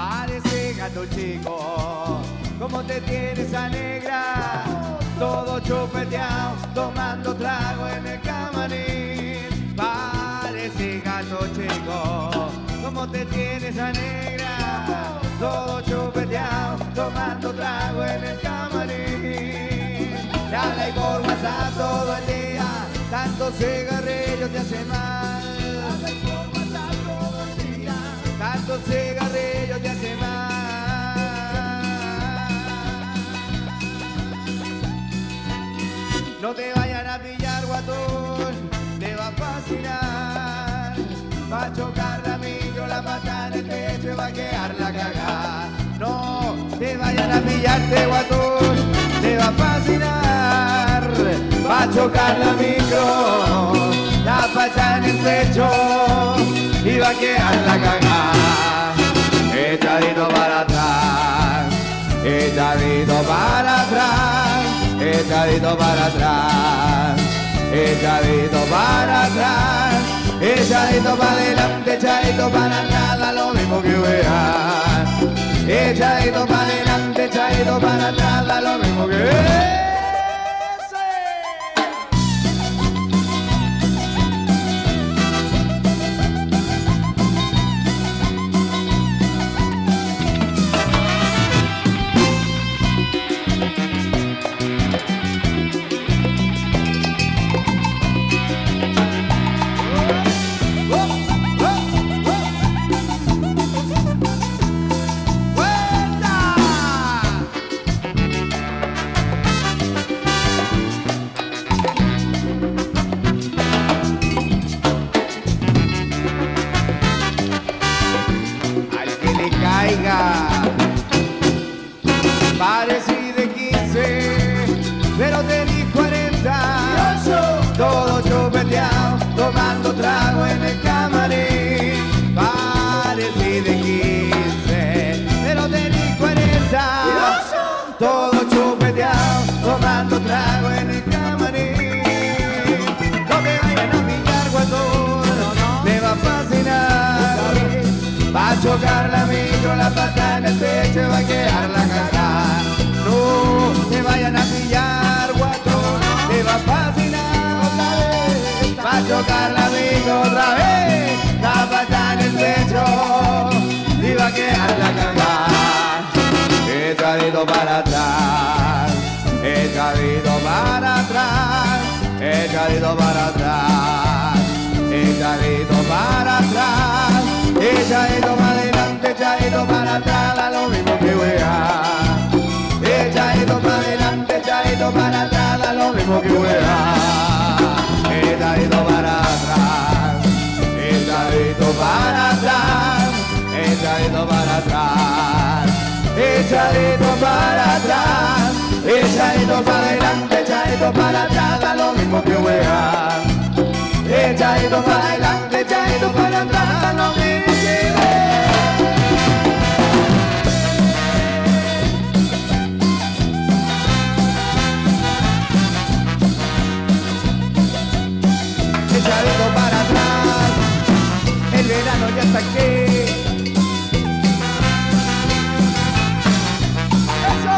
Parece gato chico, ¿cómo te tienes esa negra? Todo chupeteado, tomando trago en el camarín. Parece gato chico, ¿cómo te tienes esa negra? Todo chupeteado, tomando trago en el camarín. Le habla y por WhatsApp todo el día, tantos cigarrillos te hacen mal. Habla y por WhatsApp todo el día, tantos cigarrillos te hacen mal. No te vayan a pillar, guatón, te va a fascinar. Va a chocar la micro, la pata en el pecho y va a quedar la cagada. No te vayan a pillarte, guatón, te va a fascinar. Va a chocar la micro, la pata en el pecho y va a quedar la cagada. Echadito para atrás, echadito para atrás, echadito para atrás, echadito para atrás, echadito para adelante, echadito para atrás, da lo mismo que veas. Echadito para adelante, echadito para atrás, da lo mismo que veas. Parecí de 15, pero tenís 40. Todo chupeteado, tomando trago en el camarín. Parecí de 15, pero tenís 40. Todo chupeteado, tomando trago en el camarín. No te vayan a pillar, guatón, te va a fascinar. Va a chocar la micro, la pata en el pecho y va a quedar la cagada. No te vayan a pillar, guatón, te va a fascinar otra vez. Va a chocar la micro otra vez, la pata en el pecho y va a quedar la cagada. Echadito para atrás, echadito para atrás, echadito para atrás, echadito para atrás. Echadito para adelante, echadito para atrás, da lo mismo que wea. Echadito para adelante, echadito para atrás, da lo mismo que wea. Echadito para atrás, echadito para atrás, echadito para atrás, echadito para atrás, echadito para adelante, echadito para atrás, da lo mismo que wea. Echadito para adelante, echadito para atrás, da lo mismo que wea. Echadito para atrás, el verano ya está aquí. ¡Eso!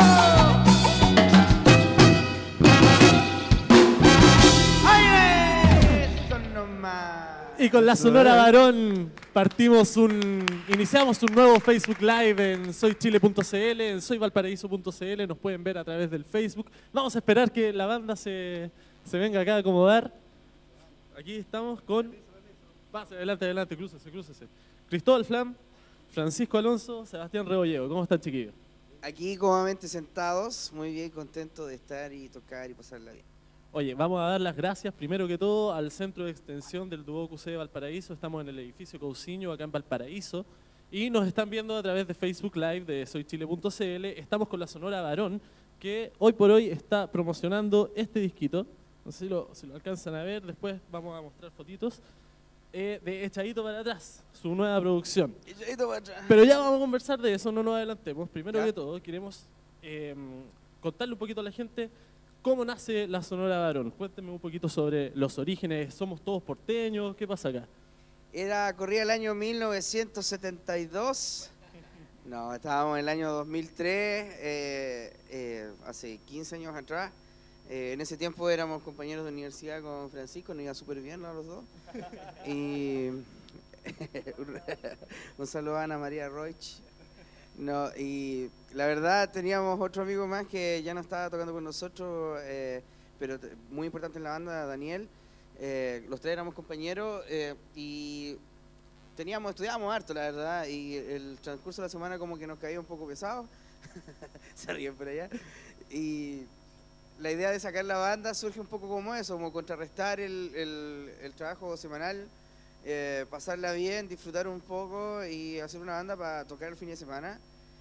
¡Ay, eso nomás! Y con la Sonora Varón iniciamos un nuevo Facebook Live en soychile.cl, en soyvalparaíso.cl, nos pueden ver a través del Facebook. Vamos a esperar que la banda se venga acá a acomodar. Aquí estamos con... Pase, adelante, adelante, crúcese. Cristóbal Flam, Francisco Alonso, Sebastián Rebolleo. ¿Cómo están, chiquillos? Aquí cómodamente sentados, muy bien, contento de estar y tocar y pasarla bien. Oye, vamos a dar las gracias primero que todo al Centro de Extensión del Duoc UC de Valparaíso. Estamos en el edificio Cousiño, acá en Valparaíso. Y nos están viendo a través de Facebook Live de soychile.cl. Estamos con la Sonora Varón, que hoy por hoy está promocionando este disquito. No sé si lo alcanzan a ver, después vamos a mostrar fotitos. De Echadito para atrás, su nueva producción. Echadito para atrás. Pero ya vamos a conversar de eso, no nos adelantemos. Primero ¿Ya? que todo, queremos contarle un poquito a la gente cómo nace la Sonora Varón. Cuéntenme un poquito sobre los orígenes. ¿Somos todos porteños? ¿Qué pasa acá? Corría el año 1972, No, estábamos en el año 2003, hace 15 años atrás. En ese tiempo éramos compañeros de universidad con Francisco, nos iba súper bien a los dos. Y un saludo a Ana María Roich. No, y la verdad teníamos otro amigo más que ya no estaba tocando con nosotros, pero muy importante en la banda, Daniel. Los tres éramos compañeros y estudiábamos harto, la verdad, y el transcurso de la semana como que nos caía un poco pesado. Se ríen por allá. Y la idea de sacar la banda surge un poco como eso, como contrarrestar el trabajo semanal, pasarla bien, disfrutar un poco y hacer una banda para tocar el fin de semana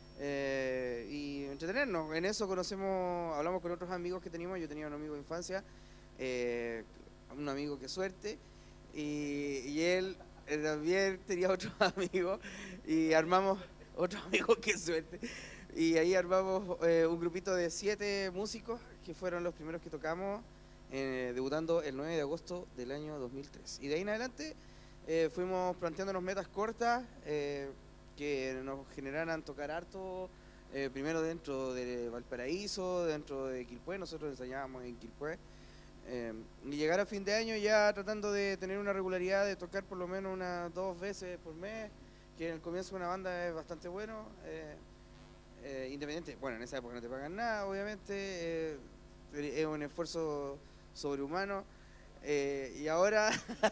y entretenernos. En eso hablamos con otros amigos que teníamos. Yo tenía un amigo de infancia, un amigo que suerte, y él también tenía otros amigos y armamos otros amigos que suerte. Y ahí armamos un grupito de 7 músicos que fueron los primeros que tocamos, debutando el 9 de agosto del año 2003. Y de ahí en adelante fuimos planteándonos metas cortas que nos generaran tocar harto, primero dentro de Valparaíso, dentro de Quilpué. Nosotros ensayábamos en Quilpué. Y llegar a fin de año ya tratando de tener una regularidad de tocar por lo menos unas 2 veces por mes, que en el comienzo de una banda es bastante bueno. Independiente, bueno, en esa época no te pagan nada, obviamente, es un esfuerzo sobrehumano. Y ahora...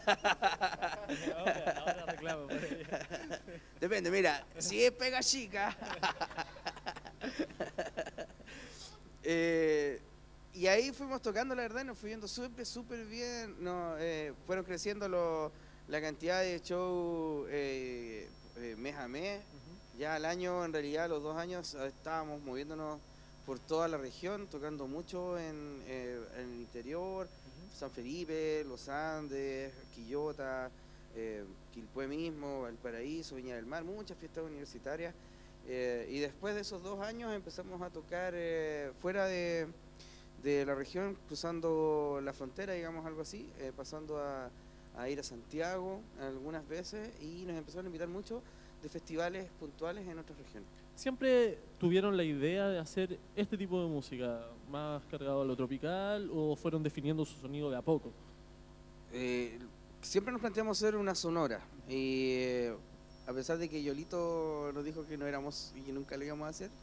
ahora reclamo. Depende, mira, si es pega chica. Y ahí fuimos tocando, la verdad, y nos fue yendo súper bien. Fueron creciendo la cantidad de shows mes a mes. Ya al año, en realidad, los 2 años estábamos moviéndonos por toda la región, tocando mucho en el interior, San Felipe, Los Andes, Quillota, Quilpué mismo, Valparaíso, Viña del Mar, muchas fiestas universitarias. Y después de esos 2 años empezamos a tocar fuera de la región, cruzando la frontera, digamos algo así, pasando a ir a Santiago algunas veces, y nos empezaron a invitar mucho de festivales puntuales en otras regiones. ¿Siempre tuvieron la idea de hacer este tipo de música, más cargado a lo tropical, o fueron definiendo su sonido de a poco? Siempre nos planteamos hacer una sonora, y a pesar de que Yolito nos dijo que no éramos y que nunca lo íbamos a hacer,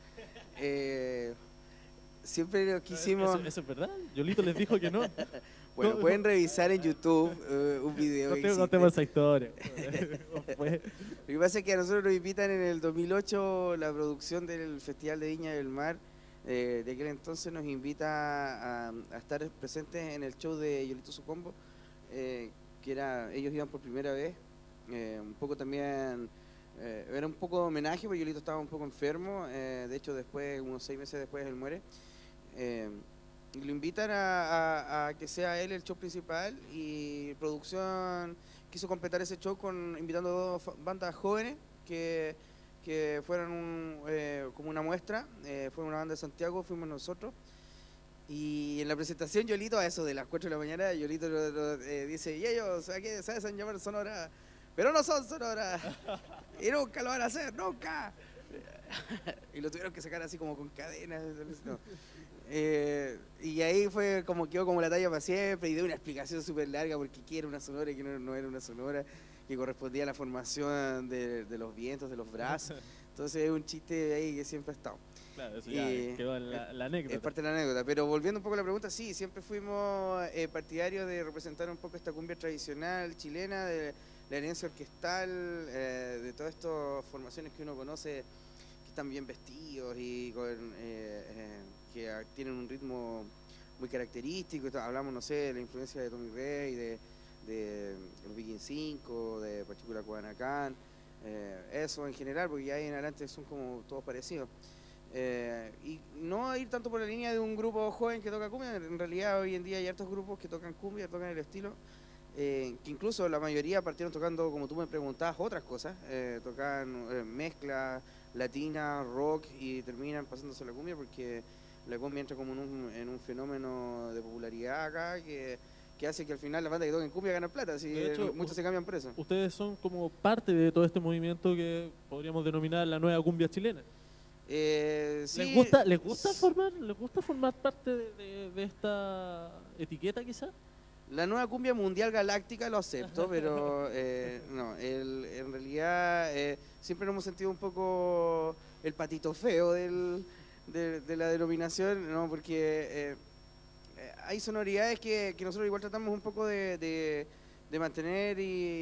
siempre lo quisimos... ¿Eso es verdad? Yolito les dijo que no. Bueno, No, pueden revisar en YouTube un video. No tengo esa historia. Lo que pasa es que a nosotros nos invitan en el 2008 la producción del Festival de Viña del Mar. De aquel entonces nos invita a estar presentes en el show de Yolito Su Combo, que ellos iban por primera vez. Un poco también, era un poco de homenaje porque Yolito estaba un poco enfermo. De hecho, después, unos 6 meses después, él muere. Y lo invitan a que sea él el show principal, y producción quiso completar ese show invitando 2 bandas jóvenes que fueron como una muestra. Fue una banda de Santiago, fuimos nosotros, y en la presentación Yolito, a eso de las 4 de la mañana, Yolito dice: y ellos aquí se hacen llamar Sonora, pero no son Sonora y nunca lo van a hacer, nunca. Y lo tuvieron que sacar así como con cadenas, no. Y ahí quedó como la talla para siempre, y dio una explicación súper larga porque qué era una sonora y que no era una sonora, que correspondía a la formación de los vientos, de los brazos. Entonces es un chiste ahí que siempre ha estado. Claro, eso ya quedó en la anécdota. Es parte de la anécdota, pero volviendo un poco a la pregunta, sí, siempre fuimos partidarios de representar un poco esta cumbia tradicional chilena, de la herencia orquestal, de todas estas formaciones que uno conoce, que están bien vestidos y que tienen un ritmo muy característico. Hablamos, no sé, de la influencia de Tommy Rey, de los Viking 5, de Pachicura Cubanacán, eso en general, porque ya ahí en adelante son como todos parecidos. Y no ir tanto por la línea de un grupo joven que toca cumbia. En realidad hoy en día hay hartos grupos que tocan cumbia, tocan el estilo, que incluso la mayoría partieron tocando, como tú me preguntabas, otras cosas. Tocan mezcla latina, rock, y terminan pasándose a la cumbia porque la cumbia entra como en un fenómeno de popularidad acá, que que hace que al final la banda que toquen cumbia ganen plata, así De hecho, muchos se cambian por eso. Ustedes son como parte de todo este movimiento que podríamos denominar la nueva cumbia chilena. Sí, ¿Les gusta formar parte de esta etiqueta quizás? la nueva cumbia mundial galáctica lo acepto, pero no, en realidad siempre nos hemos sentido un poco el patito feo de la denominación, ¿no? Porque hay sonoridades que nosotros igual tratamos un poco de mantener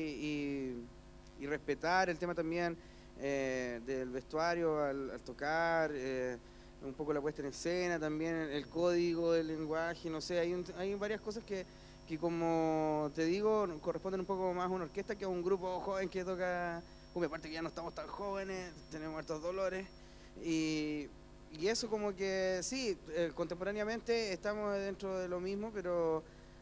y respetar el tema también del vestuario al tocar, un poco la puesta en escena también, el código del lenguaje, no sé, hay varias cosas que como te digo, corresponden un poco más a una orquesta que a un grupo joven que toca cumbia, aparte que ya no estamos tan jóvenes, tenemos hartos dolores, y eso como que sí, contemporáneamente estamos dentro de lo mismo, pero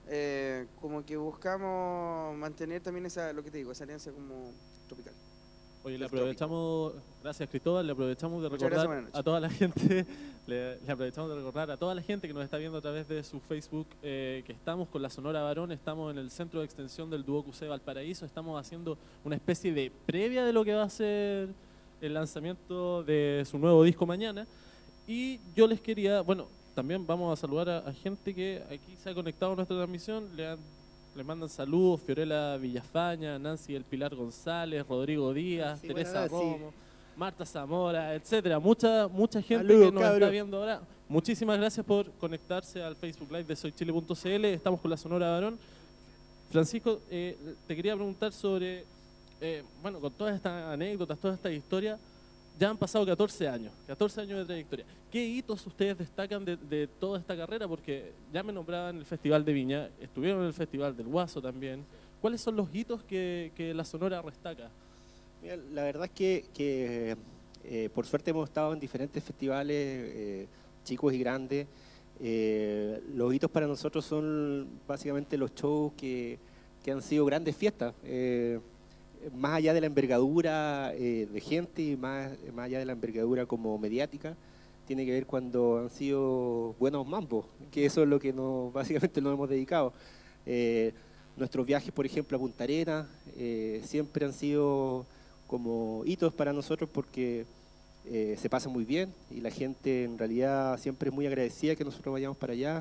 como que buscamos mantener también lo que te digo, esa alianza como tropical. Oye, le aprovechamos, gracias Cristóbal, le aprovechamos de Muchas recordar gracias, buenas noches. a toda la gente, le aprovechamos de recordar a toda la gente que nos está viendo a través de su Facebook que estamos con la Sonora Barón, estamos en el centro de extensión del Duoc UC Valparaíso, estamos haciendo una especie de previa de lo que va a ser el lanzamiento de su nuevo disco mañana, y yo les quería, bueno, también vamos a saludar a gente que aquí se ha conectado a nuestra transmisión, le mandan saludos, Fiorella Villafaña, Nancy El Pilar González, Rodrigo Díaz, Sí, Teresa bueno, Romo, Marta Zamora, etcétera. Mucha gente Saludos, que nos cabros. está viendo ahora. Muchísimas gracias por conectarse al Facebook Live de soychile.cl. Estamos con la Sonora Barón. Francisco, te quería preguntar sobre, bueno, con todas estas anécdotas, todas estas historias, ya han pasado 14 años de trayectoria. ¿Qué hitos ustedes destacan de toda esta carrera? Porque ya me nombraban el Festival de Viña, estuvieron en el Festival del Guaso también. ¿Cuáles son los hitos que la Sonora destaca? Mira, la verdad es que por suerte hemos estado en diferentes festivales, chicos y grandes. Los hitos para nosotros son básicamente los shows que han sido grandes fiestas. Más allá de la envergadura de gente y más allá de la envergadura como mediática, tiene que ver cuando han sido buenos mambos, que eso es lo que básicamente nos hemos dedicado. Nuestros viajes, por ejemplo, a Punta Arenas, siempre han sido como hitos para nosotros porque se pasa muy bien y la gente en realidad siempre es muy agradecida que nosotros vayamos para allá.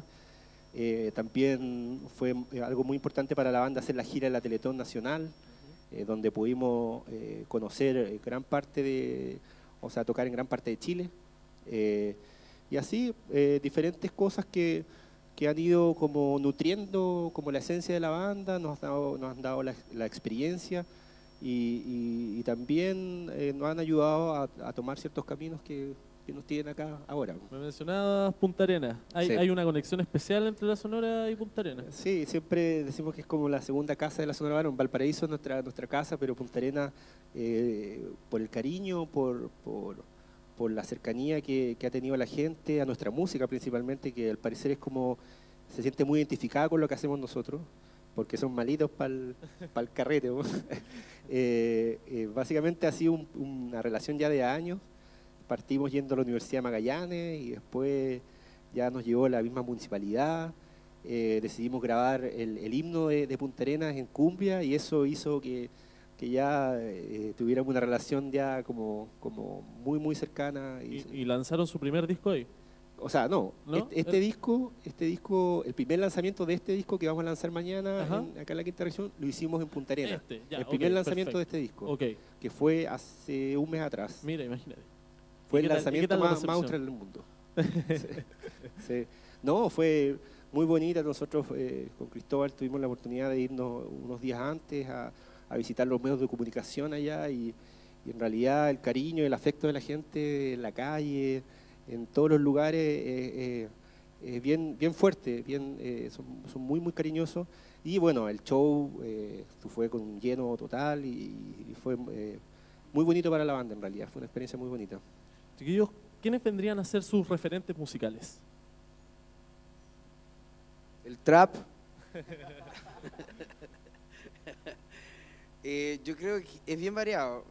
También fue algo muy importante para la banda hacer la gira de la Teletón Nacional, donde pudimos conocer gran parte tocar en gran parte de Chile. Y así, diferentes cosas que han ido como nutriendo como la esencia de la banda, nos han dado la experiencia y también nos han ayudado a tomar ciertos caminos que nos tienen acá ahora. Me mencionabas Punta Arenas. Sí. ¿Hay una conexión especial entre la Sonora y Punta Arenas? Sí, siempre decimos que es como la segunda casa de la Sonora Barón. Valparaíso es nuestra casa, pero Punta Arenas, por el cariño, por la cercanía que ha tenido la gente, a nuestra música principalmente, que al parecer es como, se siente muy identificada con lo que hacemos nosotros, porque son malitos para el carrete. Básicamente ha sido una relación ya de años. Partimos yendo a la Universidad de Magallanes y después ya nos llevó la misma municipalidad. Decidimos grabar el himno de Punta Arenas en cumbia y eso hizo que ya tuviéramos una relación ya como muy muy cercana. ¿Y lanzaron su primer disco ahí? O sea, no. ¿No? Este disco, el primer lanzamiento de este disco que vamos a lanzar mañana acá en la quinta región, lo hicimos en Punta Arenas. El primer lanzamiento perfecto. de este disco, Ok, que fue hace un mes atrás. mira, imagínate. Fue ¿Y el qué tal- lanzamiento y qué tal la más recepción? austral del mundo. Sí. No, fue muy bonita. Nosotros con Cristóbal tuvimos la oportunidad de irnos unos días antes a visitar los medios de comunicación allá y en realidad el cariño y el afecto de la gente en la calle, en todos los lugares, es bien fuerte, son muy muy cariñosos. Y bueno, el show fue con un lleno total y fue muy bonito para la banda en realidad, fue una experiencia muy bonita. Chiquillos, ¿quiénes vendrían a ser sus referentes musicales? El trap. Yo creo que es bien variado.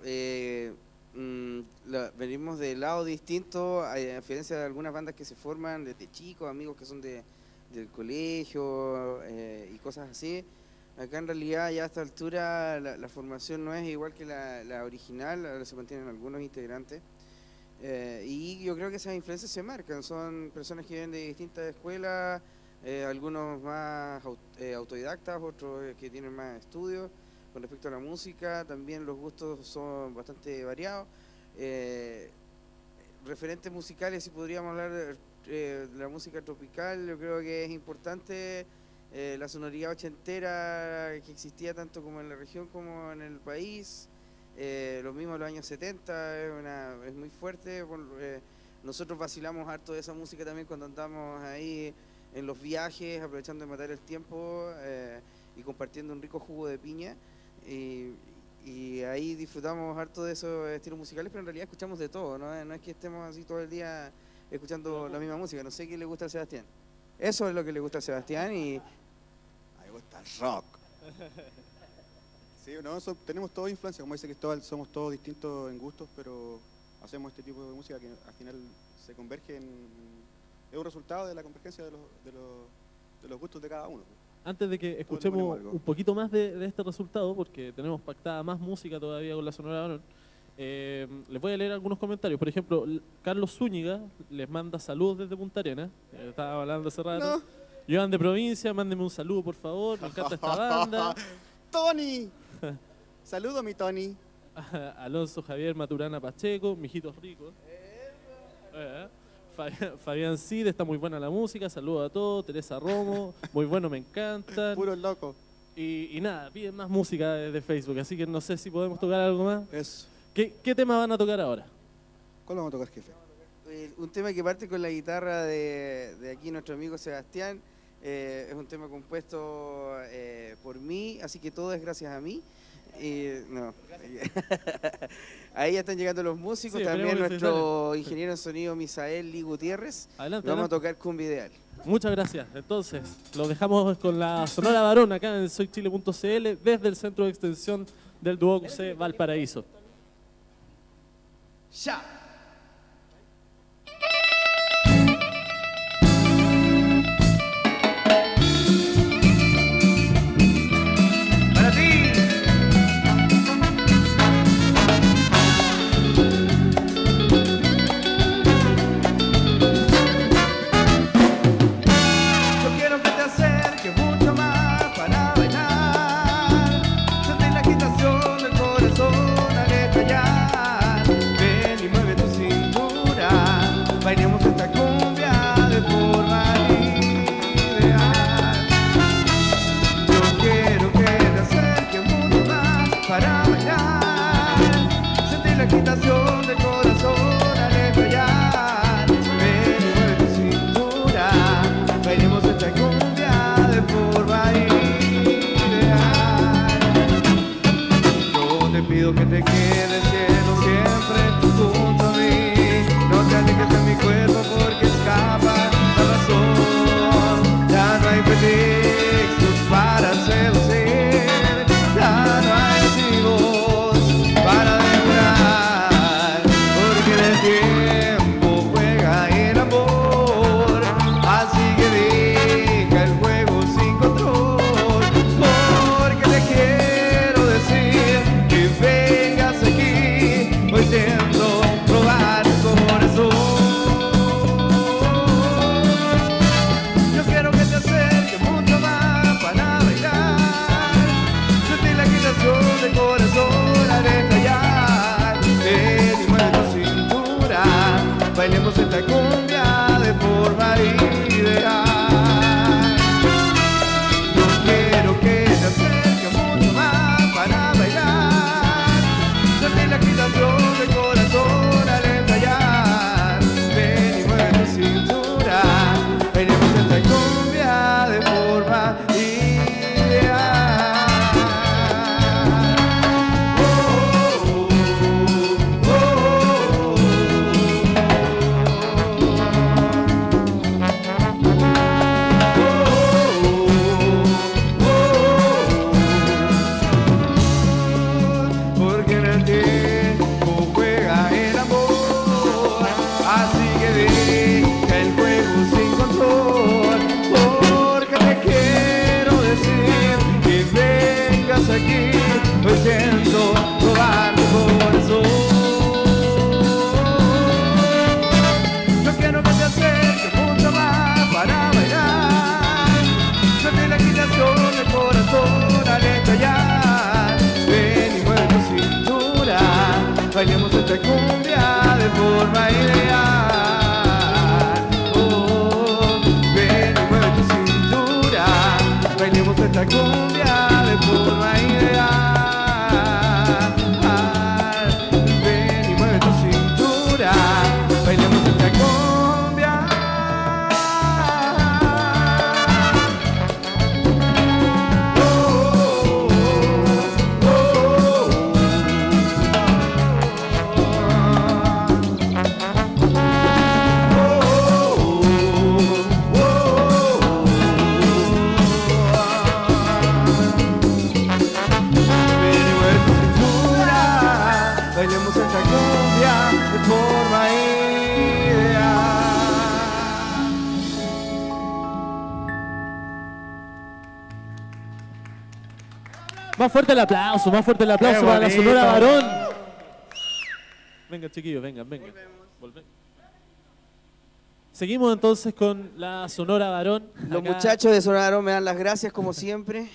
Venimos de lados distintos, a diferencia de algunas bandas que se forman desde chicos, amigos que son de del colegio y cosas así. Acá en realidad ya a esta altura la formación no es igual que la original, ahora se mantienen algunos integrantes. Y yo creo que esas influencias se marcan, son personas que vienen de distintas escuelas, algunos más autodidactas, otros que tienen más estudios. Con respecto a la música, también los gustos son bastante variados. Referentes musicales, si podríamos hablar de la música tropical, yo creo que es importante la sonoridad ochentera que existía tanto como en la región como en el país. Lo mismo en los años 70, es muy fuerte. Nosotros vacilamos harto de esa música también cuando andamos ahí en los viajes, aprovechando de matar el tiempo y compartiendo un rico jugo de piña. Y ahí disfrutamos harto de esos estilos musicales, pero en realidad escuchamos de todo, ¿no? No es que estemos así todo el día escuchando la misma música. No sé qué le gusta a Sebastián. Eso es lo que le gusta a Sebastián y... A mí me gusta el rock. Sí, no, tenemos toda influencia, como dice Cristóbal, somos todos distintos en gustos, pero hacemos este tipo de música que al final se converge es un resultado de la convergencia de los gustos de cada uno. Antes de que escuchemos un poquito más de este resultado, porque tenemos pactada más música todavía con la Sonora Barón, les voy a leer algunos comentarios. Por ejemplo, Carlos Zúñiga les manda saludos desde Punta Arenas, estaba hablando hace rato. No. Joan de Provincia, mándenme un saludo por favor, me encanta esta banda. ¡Tony! Saludo a mi Tony. Alonso Javier Maturana Pacheco, mijitos ricos. Fabián Cid, está muy buena la música, saludos a todos. Teresa Romo, muy bueno, me encantan. Puro loco. Y nada, piden más música de Facebook, así que no sé si podemos tocar algo más. Eso. ¿Qué tema van a tocar ahora? ¿Cuál vamos a tocar, jefe? Un tema que parte con la guitarra de aquí nuestro amigo Sebastián. Es un tema compuesto por mí, así que todo es gracias a mí. No. Ahí ya están llegando los músicos, sí, también nuestro ingeniero en sonido Misael Lee Gutiérrez. Adelante, vamos a tocar Cumbia Ideal. Muchas gracias. Entonces, los dejamos con la Sonora Barón acá en soychile.cl desde el centro de extensión del Duoc UC Valparaíso. ¡Ya! Ven y muévete. Más fuerte el aplauso Qué para la bonito. Sonora Varón. Venga, chiquillos, vengan. Volvemos. Seguimos entonces con la Sonora Varón. Los Acá- muchachos de Sonora Varón me dan las gracias como siempre.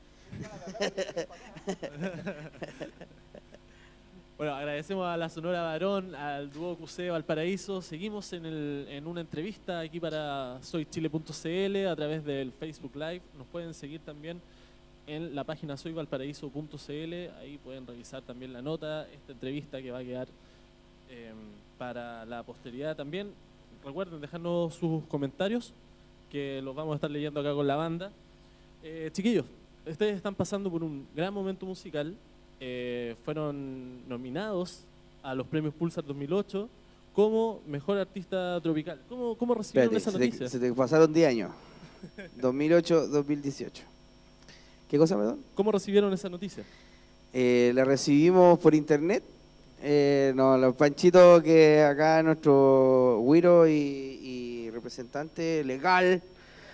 Bueno, agradecemos a la Sonora Varón, al dúo QC Valparaíso. Seguimos en una entrevista aquí para soychile.cl a través del Facebook Live. Nos pueden seguir también en la página soyvalparaíso.cl. Ahí pueden revisar también la nota, esta entrevista que va a quedar para la posteridad también. Recuerden dejarnos sus comentarios, que los vamos a estar leyendo acá con la banda. Chiquillos, ustedes están pasando por un gran momento musical. Fueron nominados a los premios Pulsar 2008 como Mejor Artista Tropical. ¿Cómo recibieron esa noticia? Se te pasaron 10 años. 2008-2018. ¿Qué cosa, perdón? ¿Cómo recibieron esa noticia? La recibimos por internet. No, los Panchitos, que acá es nuestro güiro y representante legal,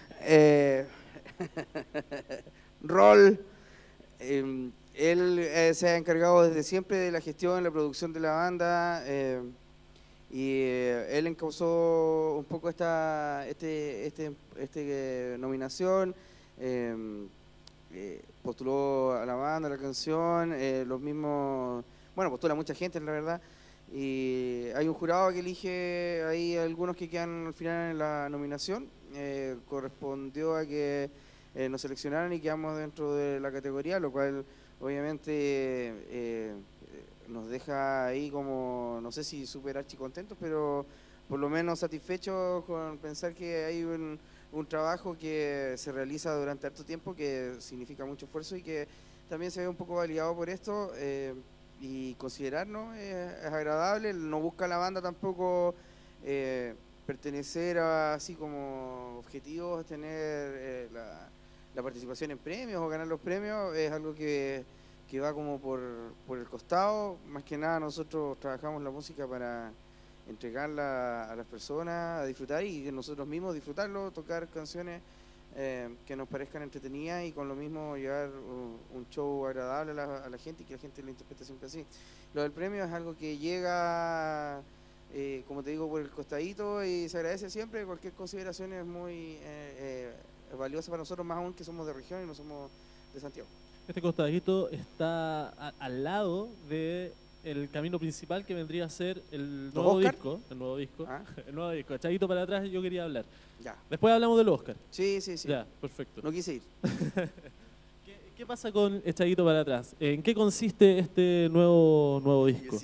Rol, él se ha encargado desde siempre de la gestión, la producción de la banda, y él encauzó un poco esta nominación. Postuló a la banda, a la canción, los mismos, bueno, postula mucha gente, la verdad, y hay un jurado que elige ahí algunos que quedan al final en la nominación. Correspondió a que nos seleccionaran y quedamos dentro de la categoría, lo cual obviamente nos deja ahí como, no sé si súper archicontentos, pero por lo menos satisfechos con pensar que hay un trabajo que se realiza durante harto tiempo, que significa mucho esfuerzo y que también se ve un poco validado por esto, y considerarnos es agradable. No busca la banda tampoco pertenecer a así como objetivos, tener la participación en premios o ganar los premios. Es algo que va como por el costado. Más que nada nosotros trabajamos la música para entregarla a las personas, a disfrutar y que nosotros mismos disfrutarlo, tocar canciones que nos parezcan entretenidas y con lo mismo llevar un show agradable a la gente y que la gente lo interprete siempre así. Lo del premio es algo que llega, como te digo, por el costadito y se agradece siempre. Cualquier consideración es muy valiosa para nosotros, más aún que somos de región y no somos de Santiago. Este costadito está al lado de el camino principal que vendría a ser el nuevo Oscar? disco. El nuevo disco. ¿Ah? El nuevo disco. Echadito para atrás yo quería hablar. Ya. Después hablamos del Oscar. Sí. Ya, perfecto. No quise ir. ¿Qué pasa con Echadito para atrás? ¿En qué consiste este nuevo disco?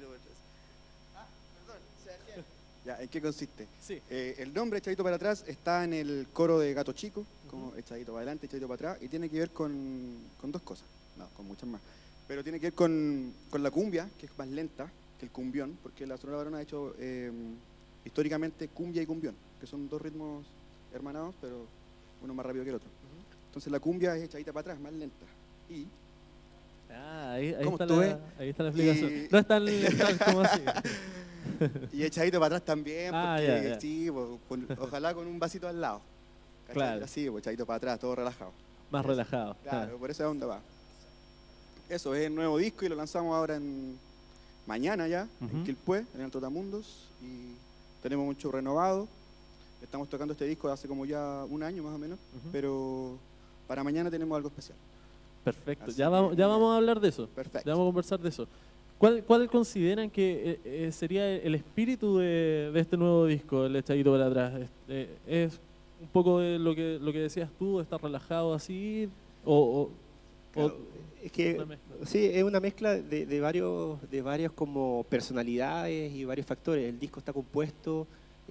Ya, ¿en qué consiste? Sí. El nombre Echadito para atrás está en el coro de Gato Chico, como echadito para adelante, echadito para atrás, y tiene que ver con dos cosas, no, con muchas más. Pero tiene que ver con la cumbia, que es más lenta que el cumbión, porque la Sonora Varón ha hecho históricamente cumbia y cumbión, que son dos ritmos hermanados, pero uno más rápido que el otro. Entonces la cumbia es echadita para atrás, más lenta. Y Ahí ¿Cómo está estuve? ahí está la explicación. Y- No es tan lenta como así. Y echadito para atrás también, Ah, porque ya. sí, ojalá con un vasito al lado. ¿Cachai? Claro. Así, pues echadito para atrás, todo relajado. Más relajado. Claro, por esa onda va. Eso es el nuevo disco y lo lanzamos ahora mañana ya, Ujú. en Quilpué, en el Trotamundos. Y tenemos un show renovado. Estamos tocando este disco hace como ya un año más o menos, Ujú. pero para mañana tenemos algo especial. Perfecto. Así Ya que- vamos a hablar de eso. Perfecto. Ya vamos a conversar de eso. ¿Cuál consideran que sería el espíritu de este nuevo disco, el Echadito para atrás? ¿Es un poco de lo que decías tú, estar relajado así? Claro, es que una mezcla? sí, es una mezcla de varios como personalidades y varios factores. El disco está compuesto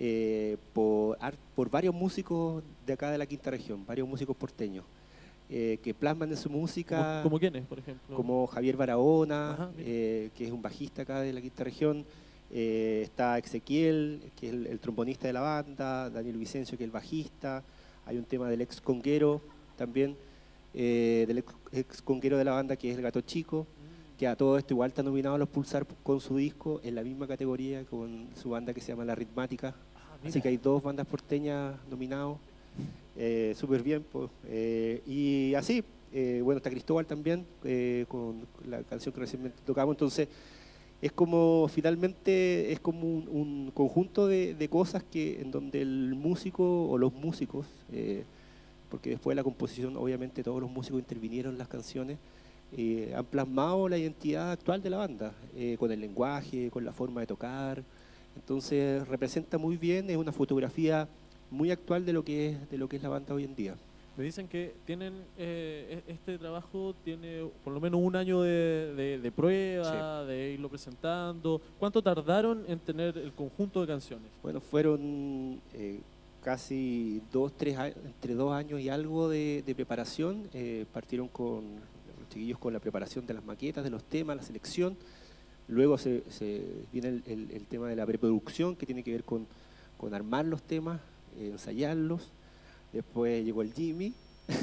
por varios músicos de acá de la quinta región, varios músicos porteños, que plasman en su música, ¿Como quiénes, por ejemplo? como Javier Barahona, Ajá, mira. que es un bajista acá de la quinta región. Está Ezequiel, que es el trombonista de la banda, Daniel Vicencio, que es el bajista. Hay un tema del ex conguero también, del ex conguero de la banda, que es el Gato Chico, que a todo esto igual está nominado a los Pulsar con su disco en la misma categoría con su banda que se llama La Ritmática. Ah, Así mira. que hay dos bandas porteñas nominados. Súper bien, pues. Y así, bueno, está Cristóbal también, con la canción que recientemente tocamos. Entonces, es como, finalmente, es como un conjunto de cosas en donde el músico o los músicos, porque después de la composición, obviamente, todos los músicos intervinieron en las canciones, han plasmado la identidad actual de la banda, con el lenguaje, con la forma de tocar. Entonces, representa muy bien, es una fotografía muy actual de lo que es la banda hoy en día. Me dicen que tienen este trabajo tiene por lo menos un año de prueba, sí, de irlo presentando. ¿Cuánto tardaron en tener el conjunto de canciones? Bueno, fueron casi 3 años, entre 2 años y algo de preparación. Partieron con los chiquillos con la preparación de las maquetas, de los temas, la selección. Luego viene el tema de la preproducción, que tiene que ver con armar los temas, ensayarlos. Después llegó el Jimmy.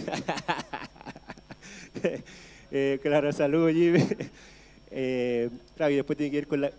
Claro, saludos Jimmy. Claro, y después tiene que ver con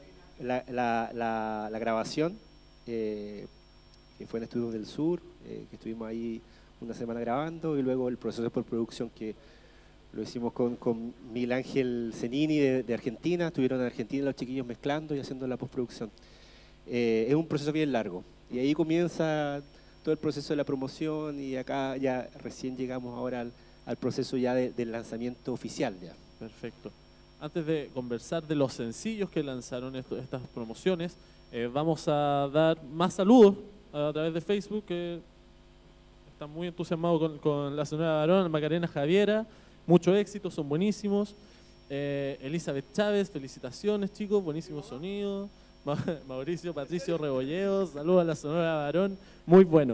la grabación, que fue en Estudios del Sur, que estuvimos ahí una semana grabando, y luego el proceso de postproducción, que lo hicimos con Miguel Ángel Zenini de Argentina. Estuvieron en Argentina los chiquillos mezclando y haciendo la postproducción. Es un proceso bien largo, y ahí comienza todo el proceso de la promoción, y acá ya recién llegamos ahora al proceso ya del lanzamiento oficial. Ya. Perfecto. Antes de conversar de los sencillos que lanzaron estas promociones, vamos a dar más saludos a través de Facebook, que están muy entusiasmados con la Sonora Varón, Macarena Javiera, mucho éxito, son buenísimos. Elizabeth Chávez, felicitaciones chicos, buenísimo sonido. Mauricio Patricio Rebolledos, saludos a la Sonora Varón, muy bueno.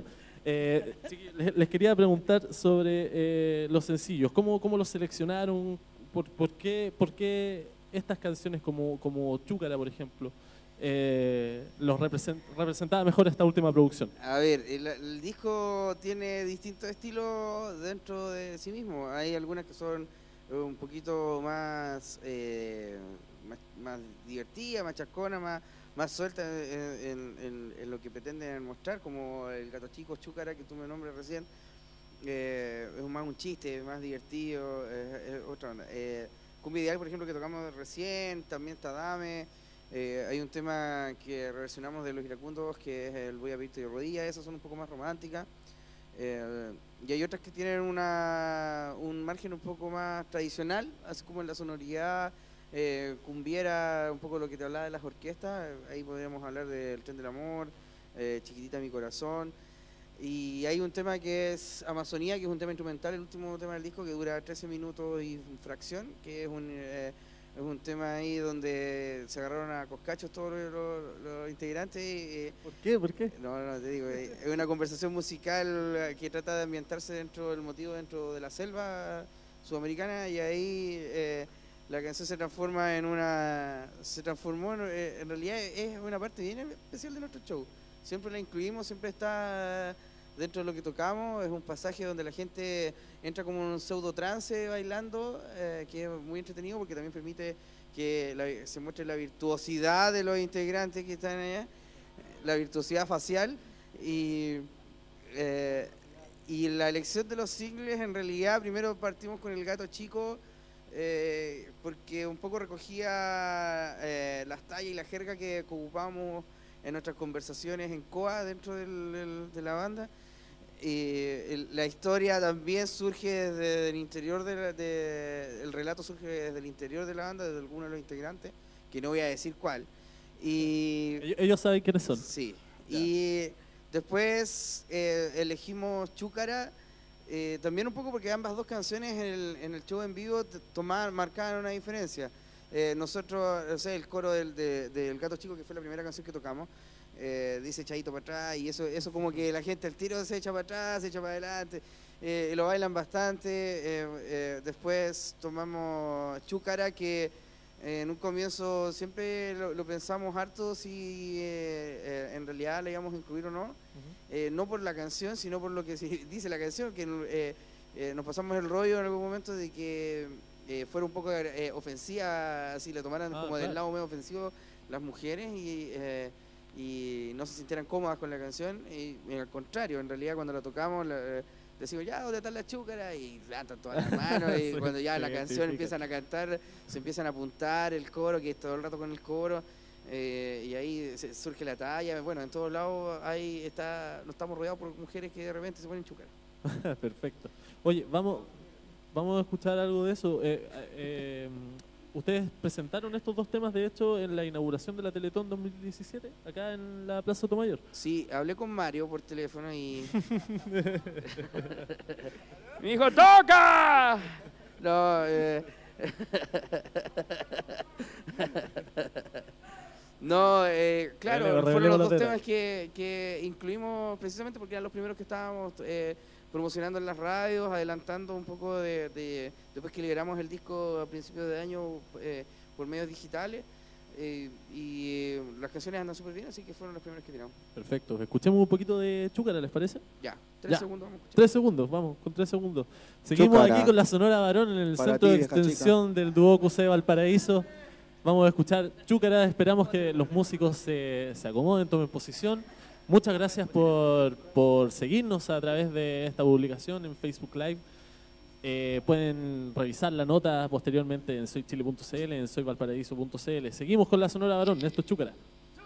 Les quería preguntar sobre los sencillos, ¿cómo los seleccionaron? ¿Por qué estas canciones como Chúcara, por ejemplo, los representaba mejor esta última producción? A ver, el disco tiene distintos estilos dentro de sí mismo. Hay algunas que son un poquito más divertidas, más chasconas, más sueltas en lo que pretenden mostrar, como el Gato Chico, Chúcara, que tú me nombres recién. Es más un chiste, más divertido, es otra onda. Cumbia Ideal, por ejemplo, que tocamos recién, también está Dame. Hay un tema que reversionamos de Los Iracundos, que es el Voy a Pedirte de Rodillas. Esas son un poco más románticas. Y hay otras que tienen un margen un poco más tradicional, así como en la sonoridad cumbiera, un poco lo que te hablaba de las orquestas. Ahí podríamos hablar del Tren del Amor, Chiquitita mi corazón. Y hay un tema que es Amazonía, que es un tema instrumental, el último tema del disco, que dura 13 minutos y fracción, que es un tema ahí donde se agarraron a coscachos todos los integrantes. ¿Por qué? No, te digo, es una conversación musical que trata de ambientarse dentro del motivo, dentro de la selva sudamericana, y ahí la canción se transformó en realidad es una parte bien especial de nuestro show. Siempre la incluimos, siempre está dentro de lo que tocamos. Es un pasaje donde la gente entra como en un pseudo trance bailando, que es muy entretenido porque también permite que se muestre la virtuosidad de los integrantes que están allá, la virtuosidad facial. Y la elección de los singles, en realidad, primero partimos con El Gato Chico, porque un poco recogía las tallas y la jerga que ocupábamos en nuestras conversaciones en COA dentro de la banda. La historia también surge desde el interior el relato surge desde el interior de la banda, desde algunos de los integrantes, que no voy a decir cuál. Ellos saben quiénes son. Sí. Ya. Y después elegimos Chúcara, también un poco porque ambas dos canciones en el show en vivo marcaban una diferencia. Nosotros, o sea, el coro del Gato Chico, que fue la primera canción que tocamos, dice echadito para atrás, y eso como que la gente al tiro se echa para atrás, se echa para adelante, lo bailan bastante. Después tomamos Chúcara, que en un comienzo siempre lo pensamos harto si en realidad la íbamos a incluir o no. No por la canción, sino por lo que dice la canción, que nos pasamos el rollo en algún momento de que fuera un poco ofensiva, si la tomaran como del lado medio ofensivo las mujeres, y no se sintieran cómodas con la canción. Y al contrario, en realidad cuando la tocamos decimos, ya, ¿dónde está la chúcara? Y levantan todas las manos y Sí, cuando ya se la canción identifica. empiezan a cantar, se empiezan a apuntar el coro, que es todo el rato con el coro, y ahí surge la talla. Bueno, en todos lados no estamos rodeados por mujeres que de repente se ponen chúcara. Perfecto. Oye, vamos a escuchar algo de eso. Ustedes presentaron estos dos temas, de hecho, en la inauguración de la Teletón 2017, acá en la Plaza Sotomayor. Sí, hablé con Mario por teléfono y... ¡Mi hijo toca! No, no, claro, Revelemos fueron los la dos tela. temas que incluimos precisamente porque eran los primeros que estábamos promocionando en las radios, adelantando un poco después que liberamos el disco a principios de año por medios digitales. Las canciones andan súper bien, así que fueron los primeros que tiramos. Perfecto. Escuchemos un poquito de Chúcara, ¿les parece? Ya, 3 Ya. segundos vamos a escuchar. 3 segundos, vamos, con 3 segundos. Seguimos Chúcara. aquí con la Sonora Varón en el Para centro ti, de vieja extensión del Duoc UC Valparaíso. Vamos a escuchar Chúcara, esperamos que los músicos se acomoden, tomen posición. Muchas gracias por seguirnos a través de esta publicación en Facebook Live. Pueden revisar la nota posteriormente en soychile.cl, en soyvalparaíso.cl. Seguimos con la Sonora Varón, esto es Chúcara.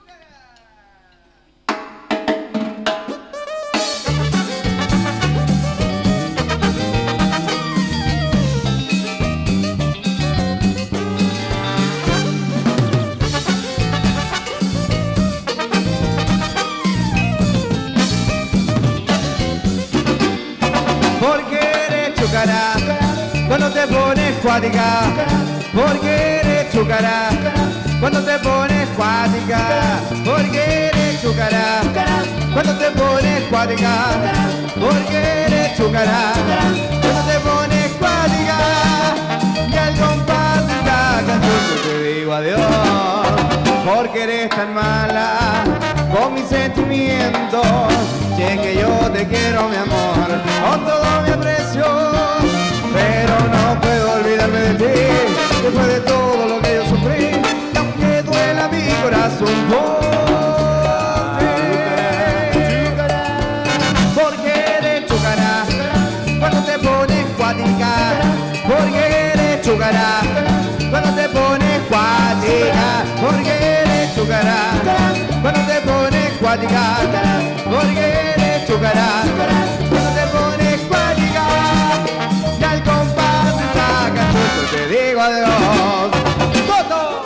Porque eres chúcara cuando te pones cuática. Porque eres chúcara cuando te pones cuática. Porque eres chúcara cuando te pones cuática. Porque eres chúcara cuando te pones cuática. Y al compás de esta canción yo te digo adiós. Porque eres tan mala con mis sentimientos. Sé que yo te quiero, mi amor, con todo mi aprecio, pero no puedo olvidarme de ti, después de todo lo que yo sufrí, y aunque duela mi corazón por ti. Porque eres chúcara cuando te pones cuática. Porque eres chúcara cuando te pones cuática. Porque eres chúcara cuando te pones cuática. Porque eres chúcara cuando te pones cuática. Y al compás de esta canción yo te digo adiós. ¡Voto!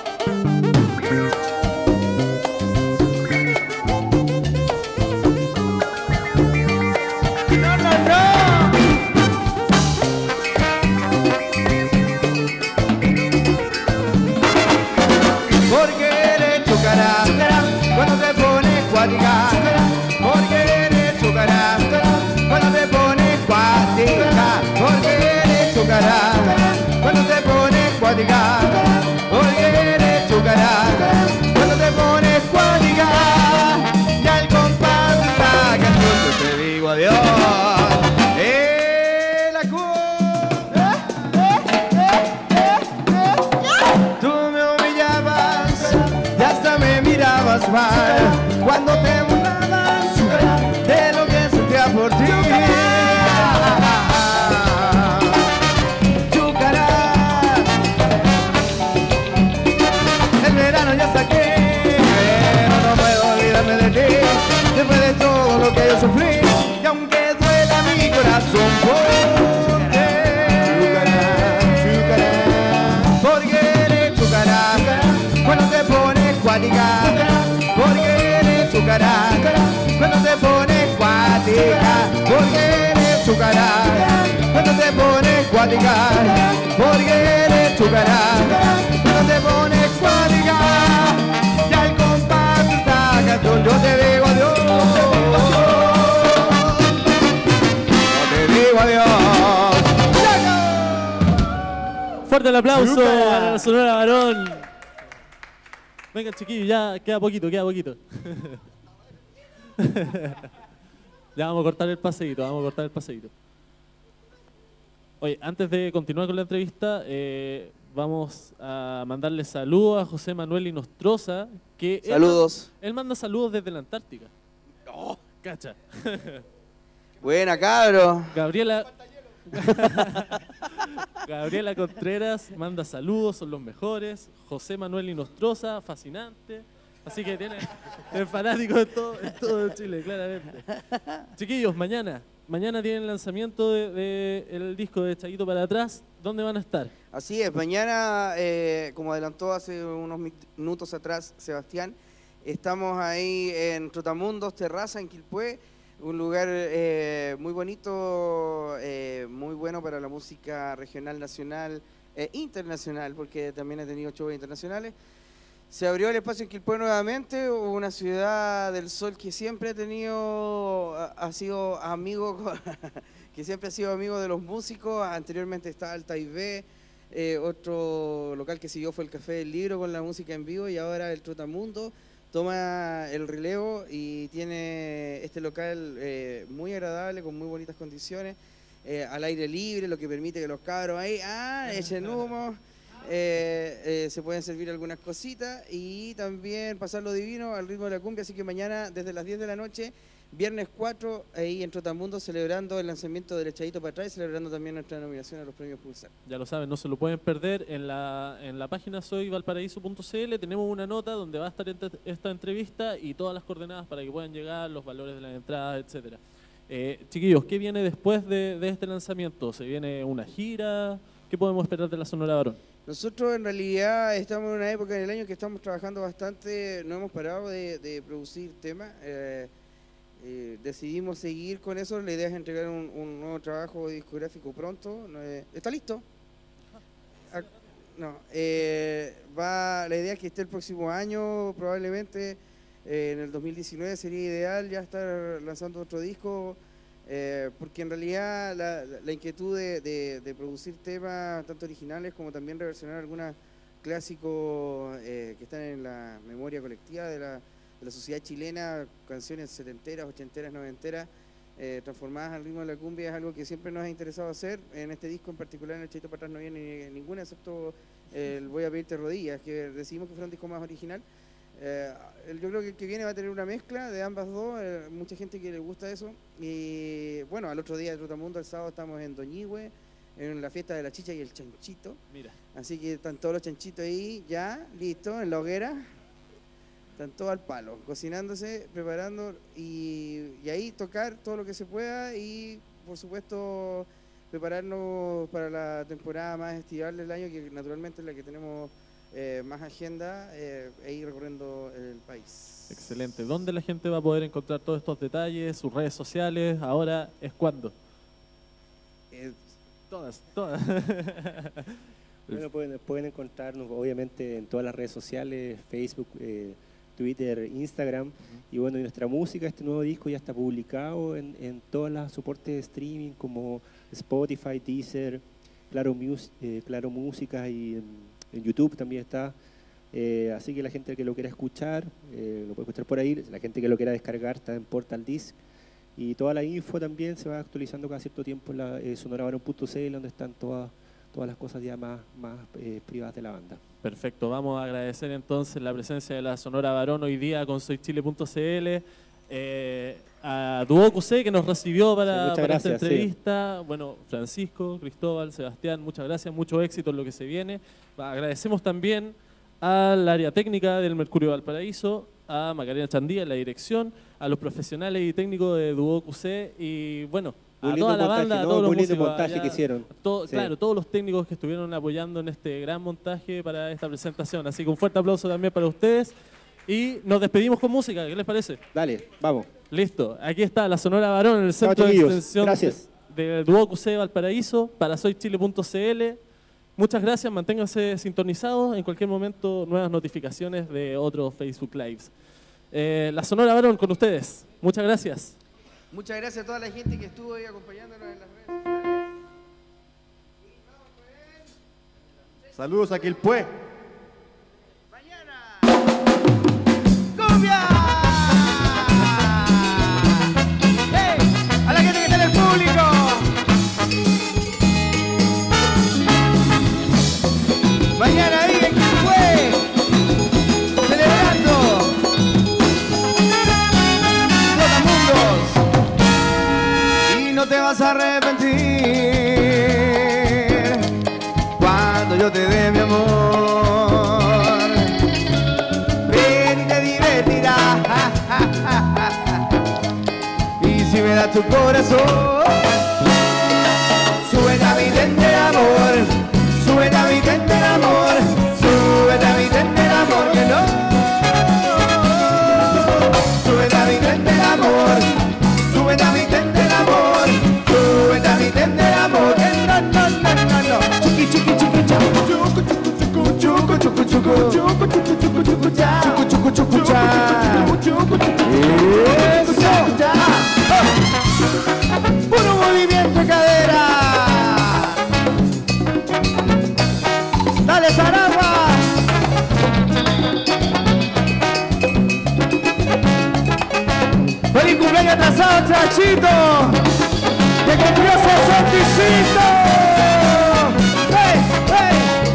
¡No, no, no! Porque eres chúcara cuando te pones cuática. Porque eres chúcara cuando te pones cuática. Porque eres chúcara cuando te pones cuática. Porque eres chúcara cuando te pones cuática. Y al compás de esta canción yo te digo adiós. La Tú me humillabas y hasta me mirabas mal cuando te burlabas de lo que sentía por ti. Chúcara, el verano ya está aquí, pero no puedo olvidarme de ti, después de todo lo que yo sufrí, y aunque duela mi corazón por ti. Porque eres chúcara cuando te pones cuática. Porque eres chúcara cuando te pones cuática. Porque eres chúcara cuando te pones cuática. Porque eres chúcara cuando te pones cuática. Y al compás de esta canción yo te digo adiós. Yo te digo adiós. Fuerte el aplauso para la Sonora Varón. Venga, chiquillos, ya queda poquito, queda poquito. Ya vamos a cortar el paseíto, vamos a cortar el paseíto. Oye, antes de continuar con la entrevista, vamos a mandarle saludos a José Manuel Inostroza, que Saludos. él manda saludos desde la Antártica. ¡Oh! ¡Cacha! Buena, cabro. Gabriela Contreras manda saludos, son los mejores. José Manuel Inostroza, fascinante. Así que es fanático en todo Chile, claramente. Chiquillos, mañana tienen el lanzamiento del disco de Chayito para atrás. ¿Dónde van a estar? Así es, mañana, como adelantó hace unos minutos atrás Sebastián, estamos ahí en Trotamundos Terraza, en Quilpué, un lugar muy bonito, muy bueno para la música regional, nacional e internacional, porque también ha tenido shows internacionales. Se abrió el espacio en Quilpué nuevamente, una ciudad del sol que siempre ha sido amigo, que siempre ha sido amigo de los músicos. Anteriormente estaba el Taibé, otro local que siguió fue el Café del Libro con la música en vivo, y ahora el Trotamundo toma el relevo y tiene este local muy agradable, con muy bonitas condiciones, al aire libre, lo que permite que los cabros ahí echen humo. Se pueden servir algunas cositas y también pasarlo divino al ritmo de la cumbia, así que mañana desde las 10 de la noche, viernes 4, ahí en Trotamundo, celebrando el lanzamiento del Echadito para atrás y celebrando también nuestra nominación a los premios Pulsar. Ya lo saben, no se lo pueden perder. En la página soyvalparaíso.cl tenemos una nota donde va a estar esta entrevista y todas las coordenadas para que puedan llegar, los valores de las entradas, etcétera. Chiquillos, ¿qué viene después de este lanzamiento? ¿Se viene una gira? ¿Qué podemos esperar de la Sonora Varón? Nosotros en realidad estamos en una época del año que estamos trabajando bastante, no hemos parado de producir temas, decidimos seguir con eso. La idea es entregar un nuevo trabajo discográfico pronto. ¿Está listo? No, la idea es que esté el próximo año, probablemente en el 2019 sería ideal ya estar lanzando otro disco. Porque en realidad la inquietud de producir temas tanto originales como también reversionar algunos clásicos que están en la memoria colectiva de la sociedad chilena, canciones setenteras, ochenteras, noventeras, transformadas al ritmo de la cumbia, es algo que siempre nos ha interesado hacer. En este disco en particular, en el Chayito para atrás, no viene ninguna, excepto el Voy a pedirte rodillas, que decidimos que fuera un disco más original. Yo creo que el que viene va a tener una mezcla de ambas dos, mucha gente que le gusta eso. Y bueno, al otro día de Trotamundo, el sábado, estamos en Doñihue, en la fiesta de la chicha y el chanchito. Mira. Así que están todos los chanchitos ahí ya, listos, en la hoguera. Están todos al palo, cocinándose, preparando y ahí tocar todo lo que se pueda y, por supuesto, prepararnos para la temporada más estival del año, que naturalmente es la que tenemos más agenda, e ir recorriendo el país. Excelente. ¿Dónde la gente va a poder encontrar todos estos detalles? ¿Sus redes sociales? ¿Ahora es cuándo? Todas. Bueno, pueden encontrarnos obviamente en todas las redes sociales, Facebook, Twitter, Instagram. Y bueno, y nuestra música, este nuevo disco ya está publicado en todos los soportes de streaming como Spotify, Deezer, Claro Música, y en YouTube también está. Así que la gente que lo quiera escuchar, lo puede escuchar por ahí. La gente que lo quiera descargar está en Portal Disc. Y toda la info también se va actualizando cada cierto tiempo en la sonoravarón.cl, donde están todas las cosas ya más privadas de la banda. Perfecto, vamos a agradecer entonces la presencia de la Sonora Varón hoy día con soychile.cl, a Duo QC que nos recibió para esta entrevista. Sí. Bueno, Francisco, Cristóbal, Sebastián, muchas gracias, mucho éxito en lo que se viene. Agradecemos también al área técnica del Mercurio Valparaíso, a Macarena Chandía en la dirección, a los profesionales y técnicos de Duo QC y bueno, a toda la banda, a todos los músicos, montaje que hicieron. Sí. Claro, todos los técnicos que estuvieron apoyando en este gran montaje para esta presentación. Así que un fuerte aplauso también para ustedes. Y nos despedimos con música, ¿qué les parece? Dale, vamos. Listo, aquí está la Sonora Varón en el centro de extensión de Duo QC Valparaíso para soychile.cl. Muchas gracias, manténganse sintonizados. En cualquier momento, nuevas notificaciones de otros Facebook Lives. La Sonora Varón con ustedes. Muchas gracias. Muchas gracias a toda la gente que estuvo ahí acompañándonos en las redes sociales. Saludos a Quilpué. Mañana. ¡Cumbia! ¡Hey! A la gente que está en el público. Mañana ahí en Quilpué. Celebrando. Trotamundos. vas a arrepentir cuando yo te dé mi amor. Ven y te divertirás. Y si me das tu corazón, súbete a mi tren del amor, súbete a mi tren del amor, súbete a mi tren del amor, que no. Súbete a mi tren del amor, súbete a mi tren del amor, súbete a mi tren del amor, que no, no, no, no, no. Chuki, chuki, chuki, chuki, chuku, chuku, chuku, chuku, chuku, chuku, chuku, chuku, chuku, cha, chuku, chuku, cha. Eso, ya. Puro movimiento de cadera. Dale, Saragua. Feliz cumpleaños atrasado, Trachito. Que cumplió 65. ¡Hey, hey!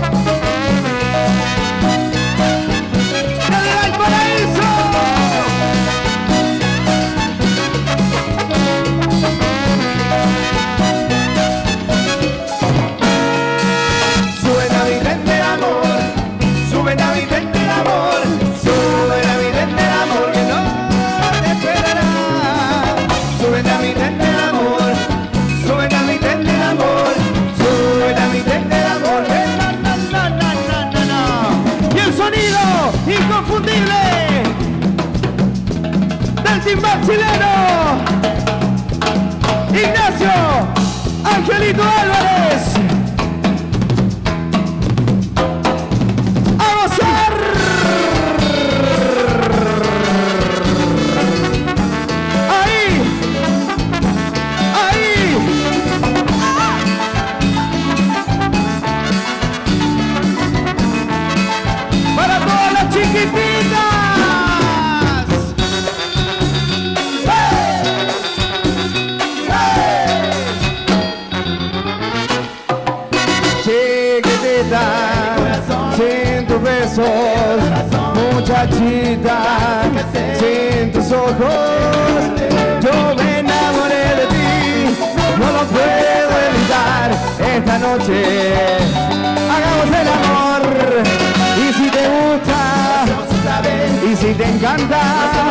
¡Dale al paraíso! Sube a mi tren del amor, sube a mi tren del amor, sube a mi tren del amor, que no te esperará. Sube a mi tren del amor, sube a mi tren del amor, sube a mi tren del amor, que no, no, no, no, no, no, no. Y el sonido inconfundible del timbal chileno, Ignacio Angelito Álvarez. ¡A gozar! ¡Ahí! ¡Ahí! ¡Para todas las chiquititas! Chiquitita, sin tus besos, muchachita, sin tus ojos, yo me enamoré de ti, no lo puedo evitar. Esta noche hagamos el amor, y si te gusta, y si te encanta,